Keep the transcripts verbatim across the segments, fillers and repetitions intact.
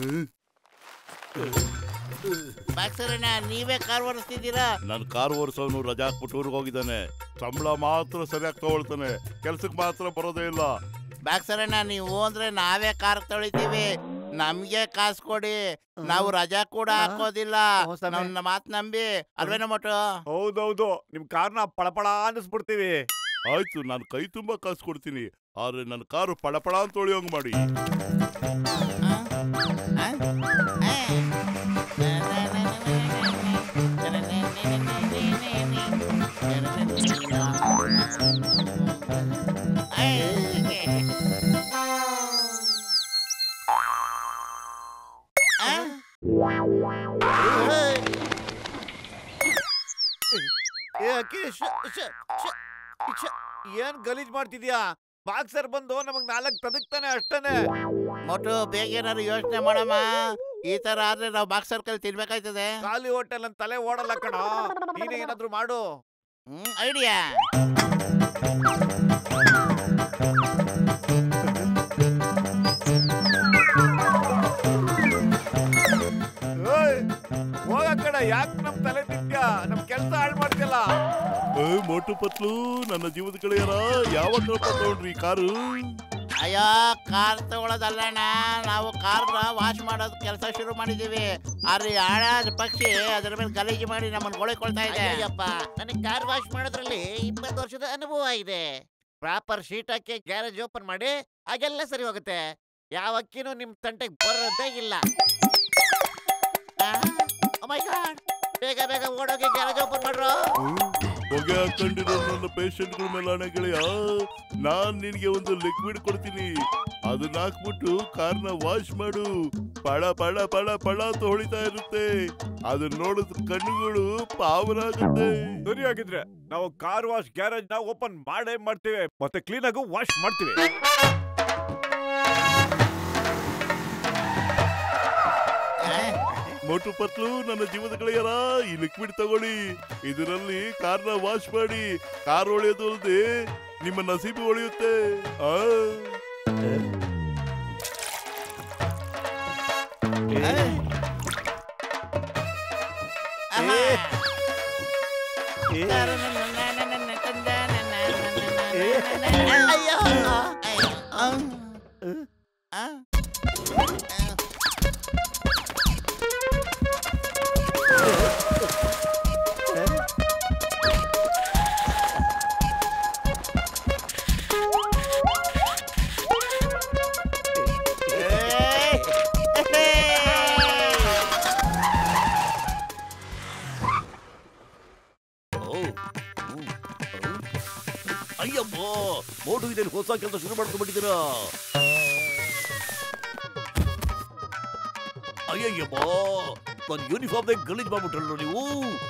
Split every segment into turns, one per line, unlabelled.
ಬಾಕ್ಸರಣ್ಣ ನೀವೇ ಕಾರ್ ಓಡಿಸ್ತಿದ್ದೀರಾ?
ನನ್ ಕಾರ್ ಓಡಿಸೋನು ರಜಾ ಹಾಕ್ಬಿಟ್ಟು ಊರಿಗೆ ಹೋಗಿದ್ದಾನೆ. ಸಂಬಳ ಮಾತ್ರ ಸರಿಯಾಗಿ ತಗೊಳ್ತಾನೆ, ಕೆಲ್ಸಕ್ಕೆ ಮಾತ್ರ ಬರೋದೇ ಇಲ್ಲ.
ಬಾಕ್ಸರಣ್ಣ ನೀವು ಅಂದ್ರೆ ನಾವೇ ಕಾರ್ ತೊಳಿತೀವಿ, ನಮ್ಗೆ ಕಾಸು ಕೊಡಿ, ನಾವು ರಜಾ ಕೂಡ ಹಾಕೋದಿಲ್ಲ. ನನ್ನ ಮಾತ್ ನಂಬಿ ಅಲ್ವೇನ ಮೋಟು?
ಹೌದೌದು, ನಿಮ್ ಕಾರ್ನ ಪಳಪಳ ಅನ್ನಿಸ್ಬಿಡ್ತೀವಿ.
ಆಯ್ತು, ನಾನು ಕೈ ತುಂಬಾ ಕಾಸು ಕೊಡ್ತೀನಿ, ಆದ್ರೆ ನನ್ನ ಕಾರು ಪಳಪಳ ಅಂತ ತೊಳಿಯೋಂಗ್ ಮಾಡಿ.
ಏನ್ ಗಲೀಜ್ ಮಾಡ್ತಿದ್ಯಾ? ಬಾಕ್ಸರ್ ಬಂದು ನಮಗ್ ನಾಲ್ಕ್ ತದಕ್ತಾನೆ ಅಷ್ಟೇನೆ.
ಮೊಟ್ಟು ಬೇಗ ಏನಾದ್ರು ಯೋಚನೆ ಮಾಡಮ್ಮ, ಈ ತರ ಆದ್ರೆ ನಾವು ಬಾಕ್ಸರ್ ಕೈಲಿ ತಿನ್ಬೇಕಾಯ್ತದೆ.
ಖಾಲಿ ಹೋಟೆಲ್ ನನ್ ತಲೆ ಓಡಲ್ಲ ಕಣ, ನೀನೇ ಏನಾದ್ರು ಮಾಡು.
ಹ್ಮ್ ಐಡಿಯಾ.
ಹೋಗ ಕಣ, ಯಾಕೆ ನಮ್ ತಲೆ ತಿಂತ್ಯಾ? ನಮ್ ಕೆಲ್ಸ ಹಾಳು ಮಾಡ್ತಿಲ್ಲ.
ಮೋಟು ಪತ್ಲು, ನನ್ನ ಜೀವದ ಗೆಳೆಯರ ಯಾವಾಗ ತಗೊಂಡ್ರಿ ಕಾರು?
ಅಯ್ಯೋ, ಕಾರ್ ತಗೊಳ್ಳೋದಲ್ಲಣ್ಣ, ನಾವು ಕಾರ್ನ ವಾಶ್ ಮಾಡೋದು ಕೆಲಸ ಶುರು ಮಾಡಿದೀವಿ. ಆದ್ರೆ ಆಡಾದ ಪಕ್ಷಿ ಅದ್ರ ಮೇಲೆ ಗಲೀಜು ಮಾಡಿ ನಮ್ಮನ್ನು ಗೊಳಿಕೊಳ್ತಾ ಇದೆ.
ಅಯ್ಯಪ್ಪ, ನನಗೆ ಕಾರ್ ವಾಶ್ ಮಾಡೋದ್ರಲ್ಲಿ ಇಪ್ಪತ್ತು ವರ್ಷದ ಅನುಭವ ಇದೆ. ಪ್ರಾಪರ್ ಶೀಟ್ ಹಾಕಿ ಗ್ಯಾರೇಜ್ ಓಪನ್ ಮಾಡಿ ಹಾಗೆಲ್ಲ ಸರಿ ಹೋಗುತ್ತೆ. ಯಾವ ಅಕ್ಕಿನೂ ನಿಮ್ ತಂಟೆಗೆ ಬರೋದೇ ಇಲ್ಲ. ಮೈ ಗಾಡ್, ಬೇಗ ಬೇಗ ಓಡೋಗಿ ಗ್ಯಾರೇಜ್ ಓಪನ್ ಮಾಡ್ರು.
ಹೊಗೆ ಹಾಕೊಂಡಿರೋ ನನ್ನ ಪೇಷಂಟ್ಗಳ ಮೇಲೆ ಹಣ ಗೆಳೆಯ, ನಾನ್ ನಿನ್ಗೆ ಒಂದು ಲಿಕ್ವಿಡ್ ಕೊಡ್ತೀನಿ, ಅದನ್ನ ಹಾಕ್ಬಿಟ್ಟು ಕಾರ್ನ ವಾಶ್ ಮಾಡು. ಪಳ ಪಳ ಪಳ ಪಳ ಅಂತ ಹೊಳಿತಾ ಇರುತ್ತೆ, ಅದನ್ನ ನೋಡಿದ ಕಣ್ಣುಗಳು ಪಾವನಾಗುತ್ತೆ.
ಸರಿ ಆಗಿದ್ರೆ ನಾವು ಕಾರ್ ವಾಶ್ ಗ್ಯಾರೇಜ್ ನ ಓಪನ್ ಮಾಡೇ ಮಾಡ್ತೀವಿ, ಮತ್ತೆ ಕ್ಲೀನ್ ಆಗಿ ವಾಶ್ ಮಾಡ್ತೀವಿ.
ಮೋಟು ಪತ್ಲು, ನನ್ನ ಜೀವದ ಗೆಳೆಯರ, ಈ ಲಿಕ್ವಿಡ್ ತಗೊಳ್ಳಿ, ಇದರಲ್ಲಿ ಕಾರ್ನ ವಾಶ್ ಮಾಡಿ. ಕಾರ್ ಒಳೆಯೋದು ಅಲ್ಲದೆ ನಿಮ್ಮ ನಸೀಬು ಒಳೆಯುತ್ತೆ. ಆ
ಅಯ್ಯಮ್ಮ, ಮೋಟು ಇದೇನು ಹೊಸ ಕೆಲಸ ಶುರು ಮಾಡ್ಕೊಂಡ್ಬಿಟ್ಟಿದ್ದೀರಾ? ಅಯ್ಯಯ್ಯಮ್ಮ, ನನ್ನ ಯೂನಿಫಾರ್ಮ್ ಗಲೀಜ್ ಮಾಡ್ಬಿಟ್ರಲ್ಲ ನೀವು.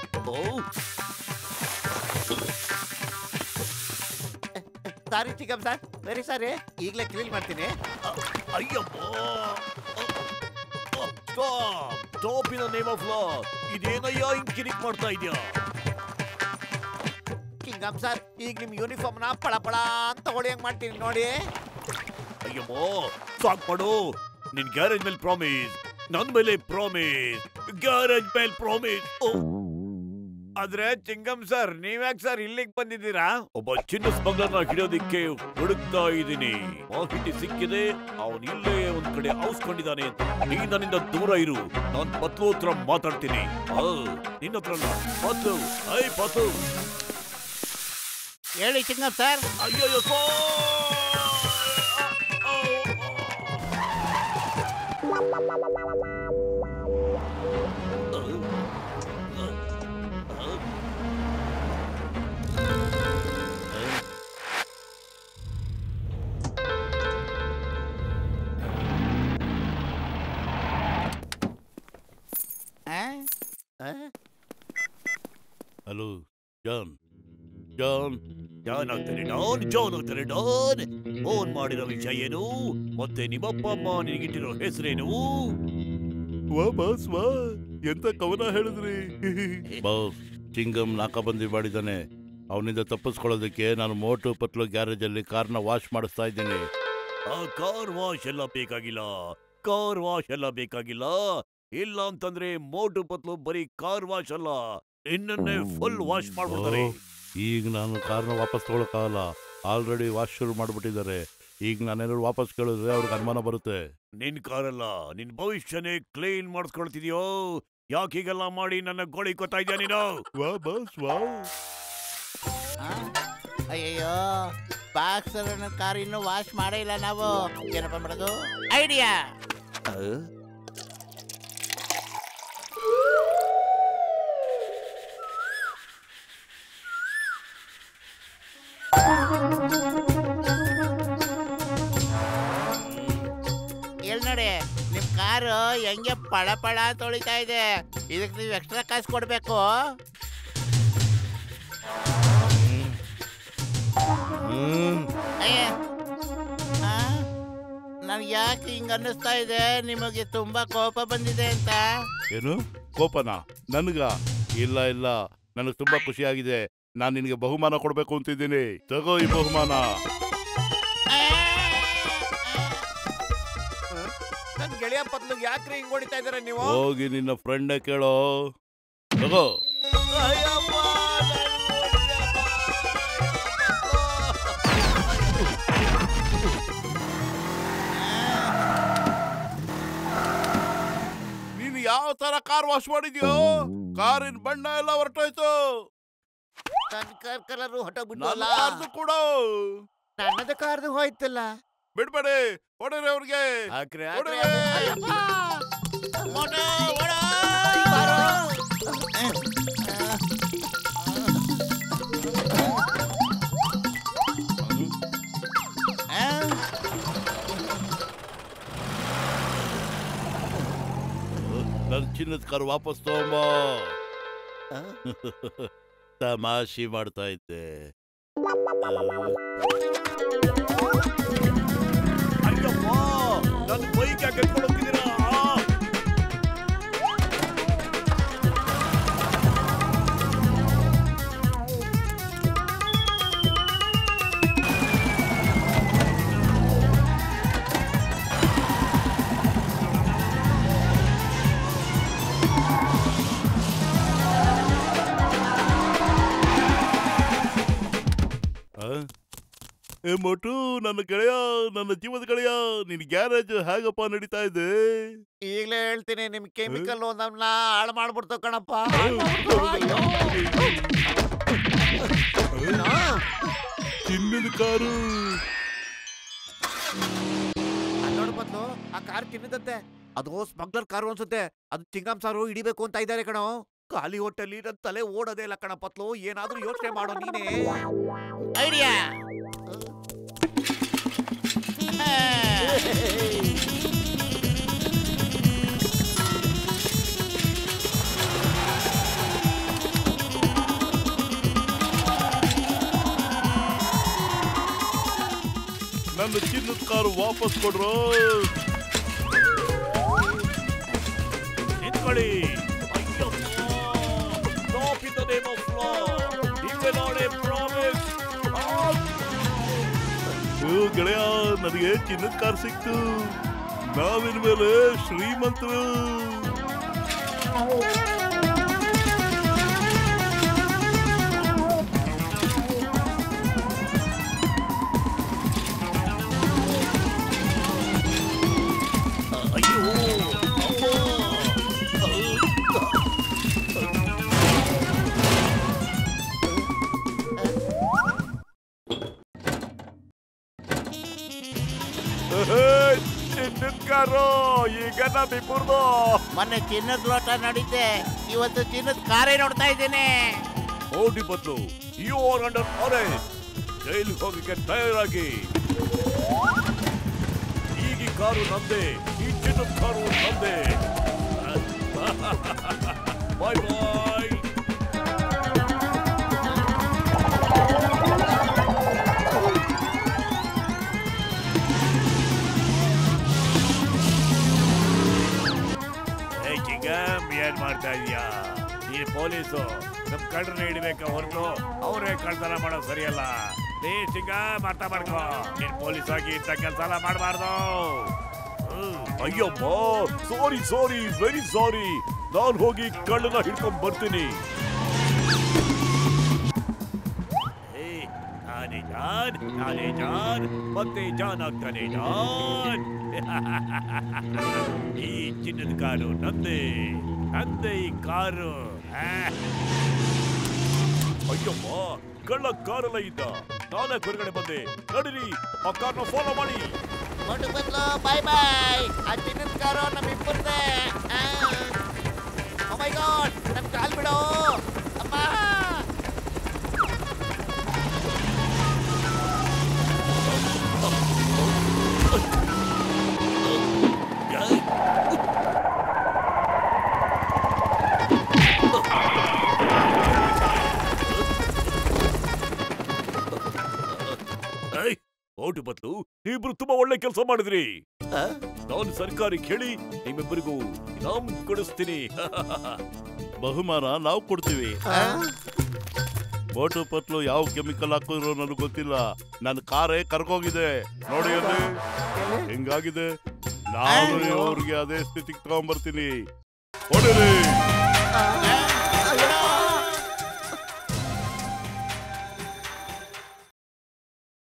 ಸಾರಿ ಚಿಕ್ಕಮ್ಮ ಸರ್, ವೆರಿ ಸಾರಿ, ಈಗಲೇ ಕ್ಲೀನ್ ಮಾಡ್ತೀನಿ.
ಅಯ್ಯಮ್ಮ, stop stop in the name of law. ಇದೇನಯ್ಯ ಹಿಂಗ್ ಕಿರಿಕ್ ಮಾಡ್ತಾ ಇದ್ಯಾ?
ಕಿಂಗಮ್ ಸರ್, ಈಗ ನಿಮ್ ಯೂನಿಫಾರ್ಮ್ ನ ಪಳ ಪಳ ಅಂತ ಹೊಡೆಯಂಗ್ ಮಾಡ್ತೀನಿ ನೋಡಿ.
ಅಯ್ಯಮ್ಮ, ಸಾಕ್ ಮಾಡು. ನಿನ್ ಗ್ಯಾರೇಜ್ ಮೇಲೆ ಪ್ರಾಮಿಸ್, ನನ್ ಮೇಲೆ ಪ್ರಾಮಿಸ್, ಗ್ಯಾರೇಜ್ ಮೇಲೆ ಪ್ರಾಮಿಸ್.
ಆದ್ರೆ ಚಿಂಗಮ್ ಸರ್, ನೀವ್ಯಾಕ್ ಸರ್ ಇಲ್ಲಿಗೆ ಬಂದಿದ್ದೀರಾ?
ಒಬ್ಬ ಚಿನ್ನ ಸ್ಮಗ್ಲರ್ನ ಹಿಡಿಯೋದಿಕ್ಕೆ ಹುಡುಕ್ತಾ ಇದ್ದೀನಿ. ಮಾಹಿತಿ ಸಿಕ್ಕಿದೆ, ಅವನ್ ಇಲ್ಲೇ ಒಂದ್ ಕಡೆ ಔಸ್ಕೊಂಡಿದ್ದಾನೆ ಅಂತ. ನೀ ನನ್ನಿಂದ ದೂರ ಇರು, ನಾನ್ ಪತ್ಲು ಹತ್ರ ಮಾತಾಡ್ತೀನಿ. ನಿನ್ನ ಹತ್ರ ಪತ್ಲು. ಐ ಪತ್ಲು,
ಹೇಳಿ ಚಿಂಗಮ್ ಸರ್.
ಅಯ್ಯೋ
ಹಲೋ ಜಾನ್. ಜಾನ್
ಜಾನ್ ಆಗ್ತಾನೆ ಡಾನ್, ಜಾನ್ ಆಗ್ತಾನೆ ಡಾನ್. ಫೋನ್ ಮಾಡಿರೋ ವಿಷಯ ಏನು, ಮತ್ತೆ ನಿಮ್ಮಪ್ಪ ಅಮ್ಮ ನಿನಗಿಟ್ಟಿರೋ ಹೆಸರೇನು?
ವಾ ಬಾಸ್ ವಾ, ಎಂತ ಕವನ ಹೇಳಿದ್ರಿ ಬಾಸ್. ಚಿಂಗಮ್ ನಾಕಾಬಂದಿ ಮಾಡಿದ್ದಾನೆ, ಅವನಿಂದ ತಪ್ಪಿಸ್ಕೊಳ್ಳೋದಕ್ಕೆ ನಾನು ಮೋಟು ಪತ್ಲು ಗ್ಯಾರೇಜ್ ಅಲ್ಲಿ ಕಾರ್ನ ವಾಶ್ ಮಾಡಿಸ್ತಾ ಇದ್ದೀನಿ.
ಆ ಕಾರ್ ವಾಶ್ ಎಲ್ಲ ಬೇಕಾಗಿಲ್ಲ, ಕಾರ್ ವಾಶ್ ಎಲ್ಲ ಬೇಕಾಗಿಲ್ಲ. ಇಲ್ಲ ಅಂತಂದ್ರೆ ಮೋಟು ಪತ್ಲು ಬರೀ ಕಾರ್ ವಾಶ್ ಅಲ್ಲ, ಇನ್ನನ್ನೇ ಫುಲ್ ವಾಶ್ ಮಾಡ್ಬಿಡ್ತಾರೆ.
ಈಗ ನಾನು ಕಾರ್ನ ವಾಪಸ್ ತಗೊಳಕ್ಕಾಗಲ್ಲ, ಆಲ್ರೆಡಿ ವಾಶ್ ಶುರು ಮಾಡ್ಬಿಟ್ಟಿದ್ದಾರೆ. ಈಗ ನಾನೇನಾದ್ರು ವಾಪಸ್ ಕೇಳಿದ್ರೆ ಅವ್ರಿಗೆ ಅನುಮಾನ ಬರುತ್ತೆ.
ನಿನ್ ಕಾರಲ್ಲ, ನಿನ್ ಭವಿಷ್ಯನೇ ಕ್ಲೀನ್ ಮಾಡಿಸ್ಕೊಳ್ತಿದ್ಯೋ? ಯಾಕೆ ಹೀಗೆಲ್ಲ ಮಾಡಿ ನನ್ನ ಗೋಳಿ ಕೊತ್ತಾ ಇದ್ಯಾ ನೀನು?
ವಾ ಬಾಸ್ ವಾ.
ಆ? ಅಯ್ಯಯ್ಯೋ, ಬಾಕ್ಸರ್ ಕಾರ್ ಇನ್ನೂ ವಾಶ್ ಮಾಡೇ ಇಲ್ಲ ನಾವು. ಏನಪ್ಪ ಮಾಡೋದು? ಐಡಿಯಾ. ಎಲ್ ನೋಡಿ, ನಿಮ್ ಕಾರು ಹೆಂಗೆ ಪಳ ಪಳ ಅಂತ ತೊಳಿತಾ ಇದೆ. ಇದಕ್ಕೆ ನೀವು ಎಕ್ಸ್ಟ್ರಾ ಕಾಸು ಕೊಡ್ಬೇಕು. ನನ್ಗೆ ಯಾಕೆ ಹಿಂಗ ಅನ್ನಿಸ್ತಾ ಇದೆ, ನಿಮಗೆ ತುಂಬಾ ಕೋಪ ಬಂದಿದೆ ಅಂತ.
ಏನು ಕೋಪನಾ? ನನ್ಗ? ಇಲ್ಲ ಇಲ್ಲ, ನನಗೆ ತುಂಬಾ ಖುಷಿ ಆಗಿದೆ. ನಾನ್ ನಿನಗೆ ಬಹುಮಾನ ಕೊಡ್ಬೇಕು ಅಂತಿದ್ದೀನಿ. ತಗೋ ಈ ಬಹುಮಾನ.
ನನ್ ಗೆಳೆಯ ಪತ್ಲು ಯಾಕ್ರಿ ಹಿಂಗ್ ಹೊಡಿತಾ ಇದಾರೆ ನೀವು?
ಹೋಗಿ ನಿನ್ನ ಫ್ರೆಂಡ್ ಕೇಳೋ. ತಗೋ. ನೀನು ಯಾವ ತರ ಕಾರ್ ವಾಶ್ ಮಾಡಿದ್ಯೋ? ಕಾರಿನ ಬಣ್ಣ ಎಲ್ಲ ಹೊರಟೋಯ್ತು.
ನನ್ ಕಾರ್ ಕಲರ್ ಹೊಟ್ಟೋಗ್ಬಿಟ್ಟು
ನನ್ನ ಕಾರ್ದು ಕೊಡು.
ನನ್ನದ ಕಾರ್ದು ಹೋಯ್ತಲ್ಲ.
ಬಿಡ್ಬೇಡಿ, ಹೊಡ್ರಿ ಅವ್ರಿಗೆ.
ಹಾಕ್ರಿ
ಹೊಡ್ರಿ.
ಮೋಟು, ಓಡು.
ನನ್ ಚಿನ್ನದ ಕಾರ್ ವಾಪಸ್ ತಗೊಂಬ. ತಮಾಷೆ ಮಾಡ್ತಾ ಇದ್ದೆ.
ಅಯ್ಯಪ್ಪ, ನನ್ನ ಬೈಕ್ ಯಾಕೆ ಎತ್ಕೊಂಡು ಹೋಗ್ತಿದ್ದೀರಾ?
ಏ ಮೋಟು, ನನ್ನ ಗೆಳೆಯ, ನನ್ನ ಜೀವದ ಗೆಳೆಯ, ನಿನ್ ಗ್ಯಾರೇಜ್ ಹೇಗಪ್ಪ ನಡೀತಾ ಇದೆ?
ಈಗ್ಲೇ ಹೇಳ್ತೀನಿ, ನಿಮ್ ಕೆಮಿಕಲ್ ನಮ್ನ ಹಾಳು ಮಾಡ್ಬಿಡ್ತು ಕಣಪ್ಪ.
ಚಿನ್ನದ ಕಾರು.
ನೋಡ್ ಬದ್ಲು ಆ ಕಾರ್ ತಿನ್ನದಂತೆ. ಅದು ಸ್ಮಗ್ಲರ್ ಕಾರು ಅನ್ಸುತ್ತೆ. ಅದು ಚಿಂಗಂ ಸಾರು ಹಿಡಿಬೇಕು ಅಂತ ಇದ್ದಾರೆ ಕಣೋ. ಖಾಲಿ ಹೊಟ್ಟೆಲಿ ನನ್ ತಲೆ ಓಡೋದೇ ಇಲ್ಲ ಕಣ ಪತ್ಲು. ಏನಾದ್ರೂ ಯೋಚನೆ ಮಾಡೋ ನೀನೇ.
ಐಡಿಯಾ.
ನನ್ನ ಚಿನ್ನದ ಕಾರು ವಾಪಸ್ ಕೊಡ್ರೋ.
ನಿಂತ್ಕೊಳ್ಳಿ. Ayyappa, stop in the name of law. You will not a promise.
ಓ ಗೆಳೆಯ, ನನಗೆ ಚಿನ್ನದ ಕಾರ್ ಸಿಕ್ತು. ನಾವಿನ ಮೇಲೆ ಶ್ರೀಮಂತರು.
ಅಯ್ಯೋ,
ಚಿನ್ನದ ಕಾರು ಈಗ ನಮ್ಮಿಬ್ಬರ್ದು.
ಮೊನ್ನೆ ಚಿನ್ನದ ಲೋಟ ನಡೀತೆ, ಇವತ್ತು ಚಿನ್ನದ ಕಾರೇ ನೋಡ್ತಾ ಇದ್ದೇನೆ.
ಮೋಟಿ ಬದಲು ಯು ಆರ್ ಅಂಡರ್ ಅರೆಸ್ಟ್. ಜೈಲಿಗೆ ಹೋಗಕ್ಕೆ ತಯಾರಾಗಿ. ಈಗ ಈ ಕಾರು ನಮ್ದೆ, ಈ ಚಿನ್ನದ ಕಾರು ನಮ್ದೆ. ಬಾಯ್ ಬಾಯ್. ಏನ್ ಮಾಡ್ತಾ ಇದೀಯಾ? ಈ ಪೊಲೀಸು ನಮ್ ಕಳ್ಳರನ್ನ ಹಿಡಿಬೇಕ ಹೊರತು ಅವರೇ ಕಳ್ತನ ಮಾಡೋದು ಸರಿಯಲ್ಲ. ನೀ ಸಿಂಗ ಅರ್ಥ ಮಾಡ್ಕೋ. ನೀನ್ ಪೊಲೀಸ್ ಆಗಿ ಇಂಥ ಕೆಲಸ ಎಲ್ಲ ಮಾಡಬಾರ್ದು. ಅಯ್ಯಮ್ಮ, ಸಾರಿ ಸಾರಿ ವೆರಿ ಸಾರಿ. ನಾನು ಹೋಗಿ ಕಳ್ಳನ ಹಿಡ್ಕೊಂಡ್ ಬರ್ತೀನಿ. ನಾನೇ ಜಾನ್, ನಾನೇ ಜಾನ್, ಮತ್ತೆ ಜಾನ್ ಆಗ್ತಾನೆ ಜಾನ್. ಈ ಚಿನ್ನದ ಕಾರು ನಂದೇ, ನಂದೇ ಈ ಕಾರು. ಅಯ್ಯಮ್ಮ, ಕಳ್ಳ ಕಾರಲ್ಲ ಇದ್ದ. ನಾನೇ ಹೊರಗಡೆ ಬಂದೆ. ನಡೀರಿ, ಆ ಕಾರ್ನ ಫಾಲೋ ಮಾಡಿ.
ಮೊಟ್ಟು ಬದ್ಲು ಬಾಯ್ ಬಾಯ್. ಆ ಚಿನ್ನದ ಕಾರು ನಮ್ಮಿಬ್ಬರದೇ. ಓ ಮೈ ಗಾಡ್, ನನ್ ಕಾಲ್ ಬಿಡು ಅಮ್ಮ.
ಓಟು ಬದಲು ಇಬ್ರು ತುಂಬಾ ಒಳ್ಳೆ ಕೆಲಸ ಮಾಡಿದ್ರಿ. ನಾನು ಸರ್ಕಾರಿ ಕೇಳಿ ನಿಮ್ಮಿಬ್ಬರಿಗೂ ಇನಾಮ್ ಕೊಡಿಸ್ತೀನಿ.
ಬಹುಮಾನ ನಾವು ಕೊಡ್ತೀವಿ. ಮೋಟು ಪತ್ಲು ಯಾವ ಕೆಮಿಕಲ್ ಹಾಕಿದ್ರು ನನಗೆ ಗೊತ್ತಿಲ್ಲ. ನನ್ನ ಕಾರೇ ಕರ್ಕೋಗಿದೆ ನೋಡಿ, ಅಲ್ಲಿ ಹಿಂಗಾಗಿದೆ. ನಾನು ಅವ್ರಿಗೆ ಅದೇ ಸ್ಥಿತಿಗೆ ತಗೊಂಡ್ಬರ್ತೀನಿ. ಹೊಡಿರಿ.